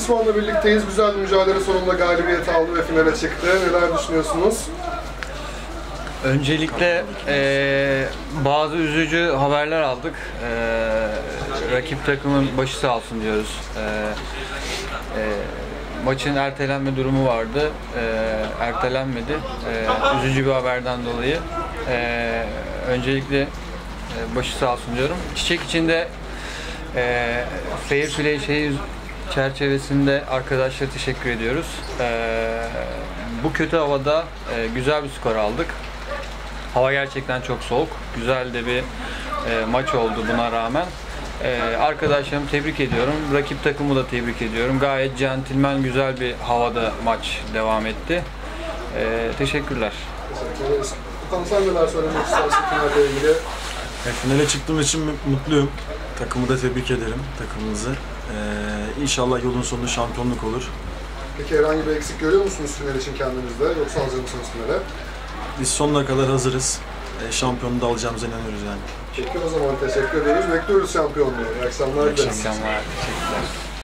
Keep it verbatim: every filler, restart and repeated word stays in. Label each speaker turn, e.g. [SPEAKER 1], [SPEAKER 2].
[SPEAKER 1] Swan'la birlikteyiz. Güzel bir mücadele sonunda galibiyet aldı ve finale çıktı. Neler düşünüyorsunuz?
[SPEAKER 2] Öncelikle e, bazı üzücü haberler aldık. E, rakip takımın başı sağ olsun diyoruz. E, e, maçın ertelenme durumu vardı. E, ertelenmedi. E, üzücü bir haberden dolayı. E, öncelikle e, başı sağ olsun diyorum. Çiçek içinde e, fair play şeyi çerçevesinde arkadaşlara teşekkür ediyoruz. E, bu kötü havada e, güzel bir skor aldık. Hava gerçekten çok soğuk. Güzel de bir e, maç oldu buna rağmen. E, arkadaşlarımı tebrik ediyorum. Rakip takımı da tebrik ediyorum. Gayet centilmen, güzel bir havada maç devam etti. E, teşekkürler.
[SPEAKER 1] Teşekkür ederiz. Okan, sen neler söylemek istersin finalle ilgili?
[SPEAKER 3] E, finale çıktığım için mutluyum. Takımı da tebrik ederim, takımımızı. E, İnşallah yolun sonunda şampiyonluk olur.
[SPEAKER 1] Peki herhangi bir eksik görüyor musunuz final için kendinizde? Yoksa hazır mısınız finale?
[SPEAKER 3] Biz sonuna kadar hazırız. E, şampiyonu da alacağımıza inanıyoruz yani.
[SPEAKER 1] Peki o zaman teşekkür ediyoruz. Bekliyoruz şampiyonluğu. İyi akşamlar dileriz.
[SPEAKER 2] İyi akşamlar. Teşekkürler.